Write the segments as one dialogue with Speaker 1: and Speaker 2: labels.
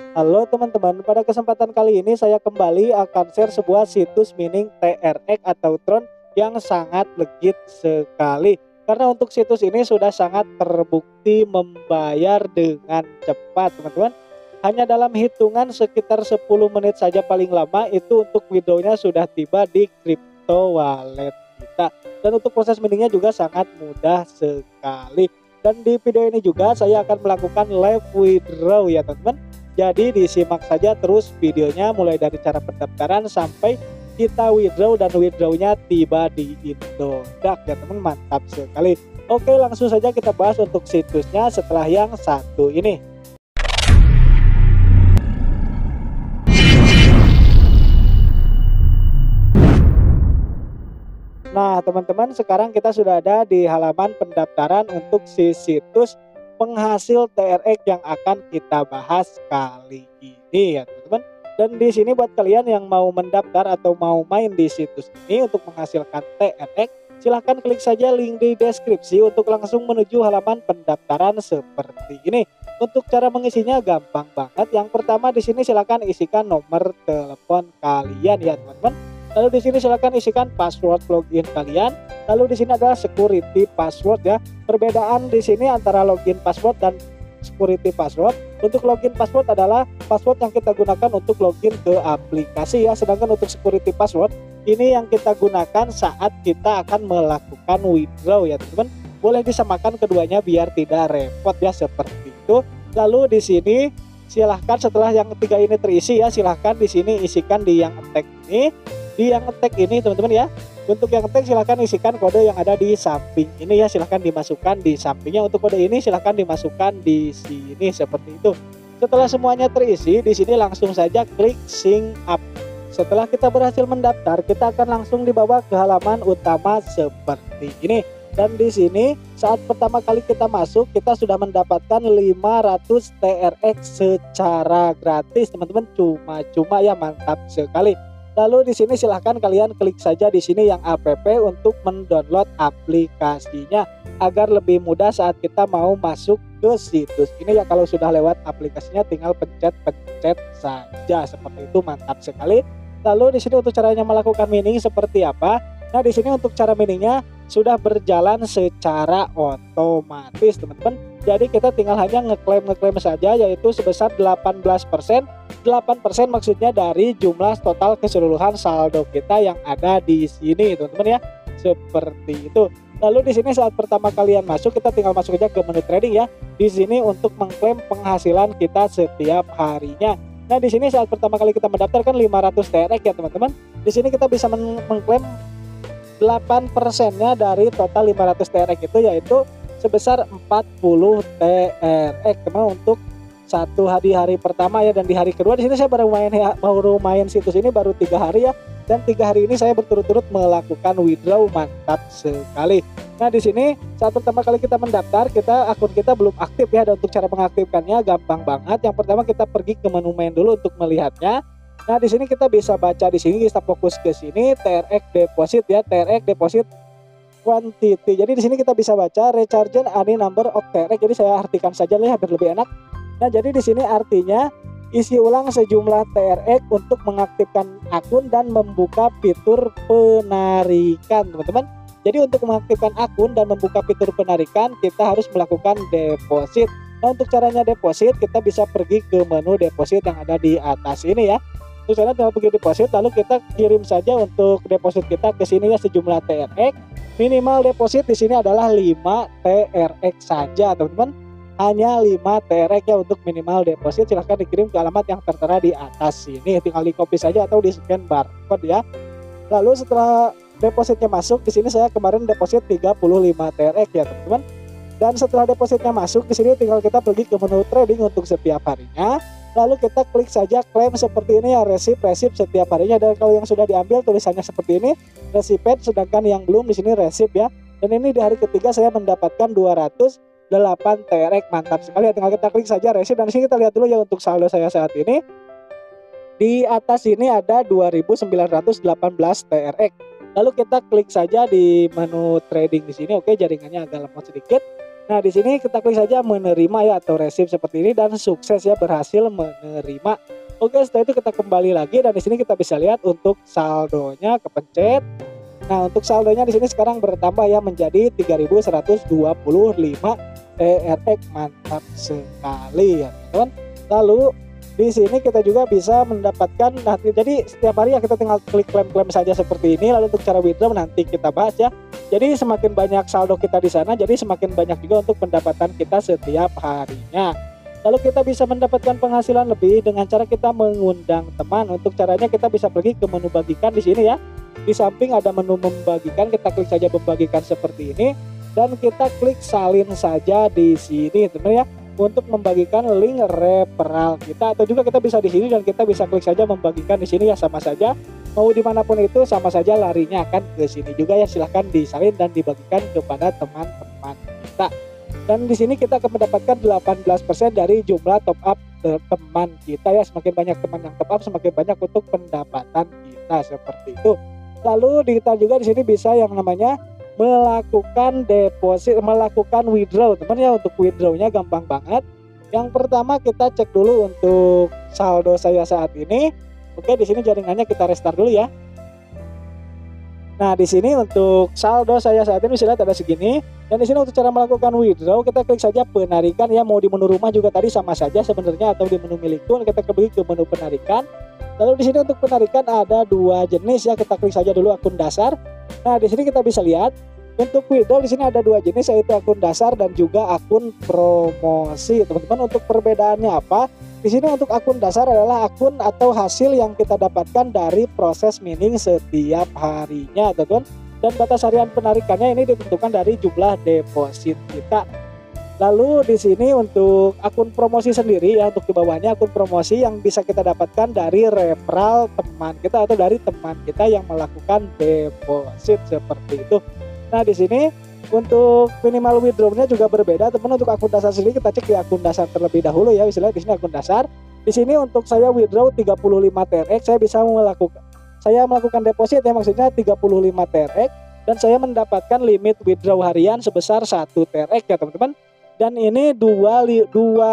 Speaker 1: Halo teman-teman, pada kesempatan kali ini saya kembali akan share sebuah situs mining TRX atau Tron yang sangat legit sekali. Karena untuk situs ini sudah sangat terbukti membayar dengan cepat teman-teman. Hanya dalam hitungan sekitar 10 menit saja paling lama itu untuk withdrawnya sudah tiba di crypto wallet kita. Dan untuk proses miningnya juga sangat mudah sekali. Dan di video ini juga saya akan melakukan live withdraw ya teman-teman. Jadi disimak saja terus videonya mulai dari cara pendaftaran sampai kita withdraw dan withdrawnya tiba di Indodax ya teman, mantap sekali. Oke, langsung saja kita bahas untuk situsnya setelah yang satu ini. Nah teman-teman, sekarang kita sudah ada di halaman pendaftaran untuk si situs penghasil TRX yang akan kita bahas kali ini ya teman-teman. Dan di sini buat kalian yang mau mendaftar atau mau main di situs ini untuk menghasilkan TRX, silahkan klik saja link di deskripsi untuk langsung menuju halaman pendaftaran seperti ini. Untuk cara mengisinya gampang banget. Yang pertama di sini silahkan isikan nomor telepon kalian ya teman-teman. Lalu di sini silahkan isikan password login kalian. Lalu di sini adalah security password ya. Perbedaan di sini antara login password dan security password. Untuk login password adalah password yang kita gunakan untuk login ke aplikasi ya. Sedangkan untuk security password ini yang kita gunakan saat kita akan melakukan withdraw ya teman-teman. Boleh disamakan keduanya biar tidak repot ya, seperti itu. Lalu di sini silahkan setelah yang ketiga ini terisi ya, silahkan di sini isikan di yang attack ini. Di yang ngetek ini teman-teman ya, untuk yang ngetek silahkan isikan kode yang ada di samping ini ya, silahkan dimasukkan di sampingnya. Untuk kode ini silahkan dimasukkan di sini seperti itu. Setelah semuanya terisi di sini langsung saja klik sign up. Setelah kita berhasil mendaftar, kita akan langsung dibawa ke halaman utama seperti ini. Dan di sini saat pertama kali kita masuk kita sudah mendapatkan 500 TRX secara gratis teman-teman, cuma-cuma ya, mantap sekali. Lalu di sini silahkan kalian klik saja di sini yang app untuk mendownload aplikasinya agar lebih mudah saat kita mau masuk ke situs ini ya. Kalau sudah lewat aplikasinya tinggal pencet-pencet saja seperti itu, mantap sekali. Lalu di sini untuk caranya melakukan mining seperti apa? Nah di sini untuk cara miningnya sudah berjalan secara otomatis teman-teman. Jadi kita tinggal hanya ngeklaim saja, yaitu sebesar 18%. 8% maksudnya dari jumlah total keseluruhan saldo kita yang ada di sini teman-teman ya. Seperti itu. Lalu di sini saat pertama kalian masuk kita tinggal masuk aja ke menu trading ya. Di sini untuk mengklaim penghasilan kita setiap harinya. Nah di sini saat pertama kali kita mendaftarkan 500 TRX ya teman-teman. Di sini kita bisa mengklaim 8%-nya dari total 500 TRX itu, yaitu sebesar 40 TRX teman untuk satu hari pertama ya. Dan di hari kedua di sini saya baru main situs ini baru 3 hari ya, dan 3 hari ini saya berturut-turut melakukan withdraw, mantap sekali. Nah di sini saat pertama kali kita mendaftar akun kita belum aktif ya, dan untuk cara mengaktifkannya gampang banget. Yang pertama kita pergi ke menu main dulu untuk melihatnya. Nah di sini kita bisa baca, di sini kita fokus ke sini TRX deposit ya, TRX deposit quantity. Jadi di sini kita bisa baca recharge any number of TRX. Jadi saya artikan saja ya biar lebih enak. Nah jadi di sini artinya isi ulang sejumlah TRX untuk mengaktifkan akun dan membuka fitur penarikan teman-teman. Jadi untuk mengaktifkan akun dan membuka fitur penarikan kita harus melakukan deposit. Nah untuk caranya deposit kita bisa pergi ke menu deposit yang ada di atas ini ya. Terus saya tinggal pergi deposit, lalu kita kirim saja untuk deposit kita ke sini ya sejumlah TRX. Minimal deposit di sini adalah 5 TRX saja teman-teman. Hanya 5 TRX ya untuk minimal deposit. Silahkan dikirim ke alamat yang tertera di atas sini. Tinggal di copy saja atau di scan barcode ya. Lalu setelah depositnya masuk, di sini saya kemarin deposit 35 TRX ya teman-teman. Dan setelah depositnya masuk, di sini tinggal kita pergi ke menu trading untuk setiap harinya. Lalu kita klik saja klaim seperti ini ya, receive setiap harinya. Dan kalau yang sudah diambil tulisannya seperti ini receipt, sedangkan yang belum di sini receive ya. Dan ini di hari ketiga saya mendapatkan 208 TRX, mantap sekali ya. Tinggal kita klik saja receipt, dan di sini kita lihat dulu ya untuk saldo saya saat ini. Di atas ini ada 2918 TRX. Lalu kita klik saja di menu trading di sini. Oke, jaringannya agak lemot sedikit. Nah, di sini kita klik saja menerima ya atau receive seperti ini dan sukses ya, berhasil menerima. Oke, setelah itu kita kembali lagi dan di sini kita bisa lihat untuk saldonya kepencet. Nah, untuk saldonya di sini sekarang bertambah ya menjadi 3.125 TRX. Mantap sekali ya, teman. Lalu di sini kita juga bisa mendapatkan, nah jadi setiap hari ya kita tinggal klik klaim-klaim saja seperti ini. Lalu untuk cara withdraw nanti kita bahas ya. Jadi semakin banyak saldo kita di sana, jadi semakin banyak juga untuk pendapatan kita setiap harinya. Lalu kita bisa mendapatkan penghasilan lebih dengan cara kita mengundang teman. Untuk caranya kita bisa pergi ke menu bagikan di sini ya. Di samping ada menu membagikan, kita klik saja membagikan seperti ini dan kita klik salin saja di sini, teman ya, untuk membagikan link referral kita. Atau juga kita bisa di sini dan kita bisa klik saja membagikan di sini ya, sama saja mau dimanapun itu sama saja larinya akan ke sini juga ya. Silahkan disalin dan dibagikan kepada teman-teman kita. Dan di sini kita akan mendapatkan 18% dari jumlah top up teman kita ya. Semakin banyak teman yang top up, semakin banyak untuk pendapatan kita seperti itu. Lalu kita juga di sini bisa yang namanya melakukan deposit, melakukan withdraw, teman ya. Untuk withdrawnya gampang banget. Yang pertama kita cek dulu untuk saldo saya saat ini. Oke, di sini jaringannya kita restart dulu ya. Nah, di sini untuk saldo saya saat ini bisa lihat ada segini. Dan di sini untuk cara melakukan withdraw kita klik saja penarikan ya. Mau di menu rumah juga tadi sama saja sebenarnya, atau di menu milikku kita klik ke menu penarikan. Lalu di sini untuk penarikan ada dua jenis ya. Kita klik saja dulu akun dasar. Nah, di sini kita bisa lihat untuk withdraw di sini ada dua jenis, yaitu akun dasar dan juga akun promosi. Teman-teman, untuk perbedaannya apa? Di sini untuk akun dasar adalah akun atau hasil yang kita dapatkan dari proses mining setiap harinya, teman-teman. Dan batas harian penarikannya ini ditentukan dari jumlah deposit kita. Lalu di sini untuk akun promosi sendiri ya, untuk di bawahnya akun promosi yang bisa kita dapatkan dari referral teman kita atau dari teman kita yang melakukan deposit seperti itu. Nah, di sini untuk minimal withdrawnya juga berbeda, teman. Untuk akun dasar sendiri kita cek di akun dasar terlebih dahulu ya. Misalnya di sini akun dasar. Di sini untuk saya withdraw 35 TRX, saya melakukan deposit ya, maksudnya 35 TRX dan saya mendapatkan limit withdraw harian sebesar 1 TRX ya, teman-teman. Dan ini 2,5%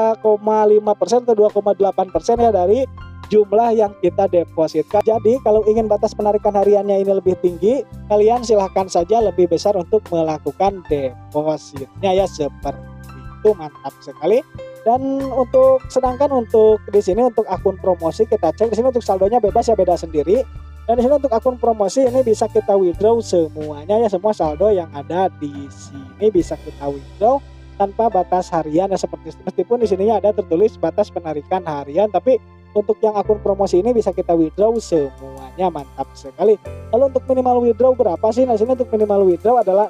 Speaker 1: atau 2,8% ya dari jumlah yang kita depositkan. Jadi kalau ingin batas penarikan hariannya ini lebih tinggi, kalian silahkan saja lebih besar untuk melakukan depositnya ya, seperti itu. Mantap sekali. Dan sedangkan untuk di sini untuk akun promosi kita cek di sini untuk saldonya bebas ya, beda sendiri. Dan di sini untuk akun promosi ini bisa kita withdraw semuanya ya, semua saldo yang ada di sini bisa kita withdraw tanpa batas harian ya, seperti meskipun di sininya ada tertulis batas penarikan harian, tapi untuk yang akun promosi ini bisa kita withdraw semuanya. Mantap sekali. Lalu untuk minimal withdraw berapa sih? Nah, sini untuk minimal withdraw adalah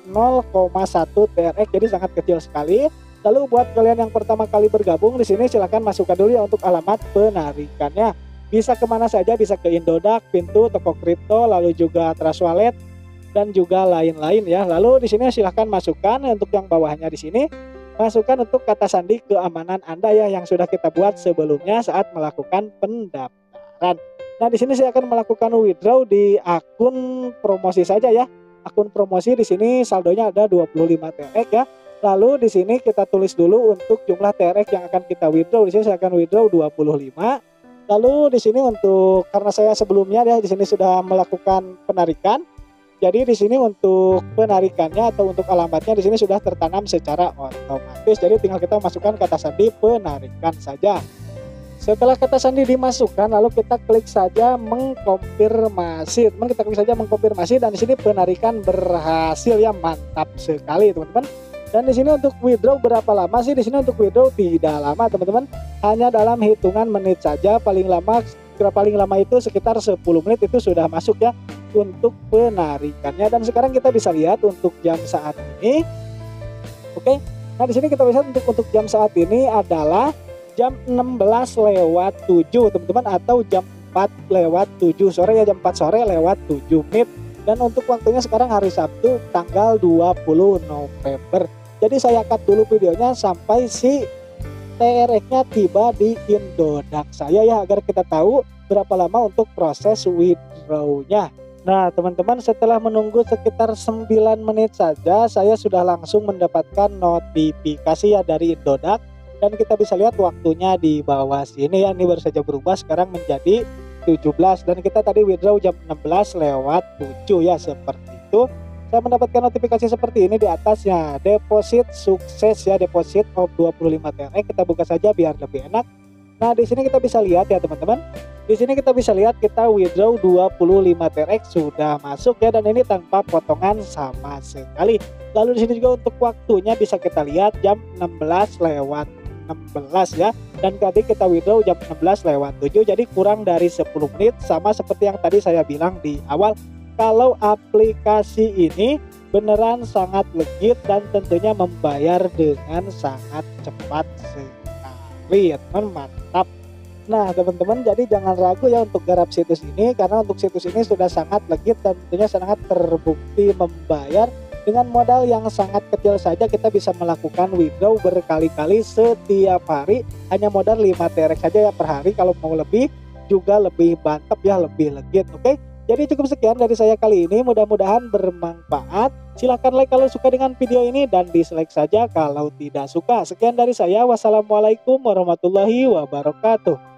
Speaker 1: 0,1 TRX, jadi sangat kecil sekali. Lalu buat kalian yang pertama kali bergabung di sini silahkan masukkan dulu ya untuk alamat penarikannya. Bisa kemana saja, bisa ke Indodax, Pintu, toko kripto, lalu juga Trust Wallet dan juga lain-lain ya. Lalu di sini silahkan masukkan untuk yang bawahnya di sini. Masukkan untuk kata sandi keamanan Anda ya yang sudah kita buat sebelumnya saat melakukan pendaftaran. Nah, di sini saya akan melakukan withdraw di akun promosi saja ya. Akun promosi di sini saldonya ada 25 TRX ya. Lalu di sini kita tulis dulu untuk jumlah TRX yang akan kita withdraw. Di sini saya akan withdraw 25. Lalu di sini untuk karena saya sebelumnya ya di sini sudah melakukan penarikan. Jadi di sini untuk penarikannya atau untuk alamatnya di sini sudah tertanam secara otomatis. Jadi tinggal kita masukkan kata sandi penarikan saja. Setelah kata sandi dimasukkan, lalu kita klik saja mengkonfirmasi. Teman, kita klik saja mengkonfirmasi dan di sini penarikan berhasil ya. Mantap sekali, teman-teman. Dan di sini untuk withdraw berapa lama sih? Di sini untuk withdraw tidak lama, teman-teman. Hanya dalam hitungan menit saja. Paling lama itu sekitar 10 menit itu sudah masuk ya untuk penarikannya. Dan sekarang kita bisa lihat untuk jam saat ini. Oke. Nah, di sini kita bisa untuk jam saat ini adalah jam 16:07, teman-teman, atau jam 4:07 sore ya, jam 4 sore lewat 7 menit. Dan untuk waktunya sekarang hari Sabtu tanggal 20 November. Jadi saya cut dulu videonya sampai si TRX-nya tiba di Indodax saya ya, agar kita tahu berapa lama untuk proses withdraw-nya. Nah, teman-teman, setelah menunggu sekitar 9 menit saja, saya sudah langsung mendapatkan notifikasi ya dari Indodax, dan kita bisa lihat waktunya di bawah sini ya. Ini baru saja berubah sekarang menjadi 17, dan kita tadi withdraw jam 16:07 ya, seperti itu. Saya mendapatkan notifikasi seperti ini di atasnya, deposit sukses ya, deposit of 25 TRX. Kita buka saja biar lebih enak. Nah, di sini kita bisa lihat ya, teman-teman. Di sini kita bisa lihat kita withdraw 25 TRX sudah masuk ya, dan ini tanpa potongan sama sekali. Lalu di sini juga untuk waktunya bisa kita lihat jam 16:16 ya. Dan tadi kita withdraw jam 16:07, jadi kurang dari 10 menit, sama seperti yang tadi saya bilang di awal. Kalau aplikasi ini beneran sangat legit dan tentunya membayar dengan sangat cepat sekali ya teman, mantap. Nah, teman-teman, jadi jangan ragu ya untuk garap situs ini, karena untuk situs ini sudah sangat legit dan tentunya sangat terbukti membayar. Dengan modal yang sangat kecil saja kita bisa melakukan withdraw berkali-kali setiap hari, hanya modal 5 TRX saja ya per hari. Kalau mau lebih juga lebih mantap ya, lebih legit. Oke, jadi cukup sekian dari saya kali ini, mudah-mudahan bermanfaat. Silahkan like kalau suka dengan video ini, dan dislike saja kalau tidak suka. Sekian dari saya, wassalamualaikum warahmatullahi wabarakatuh.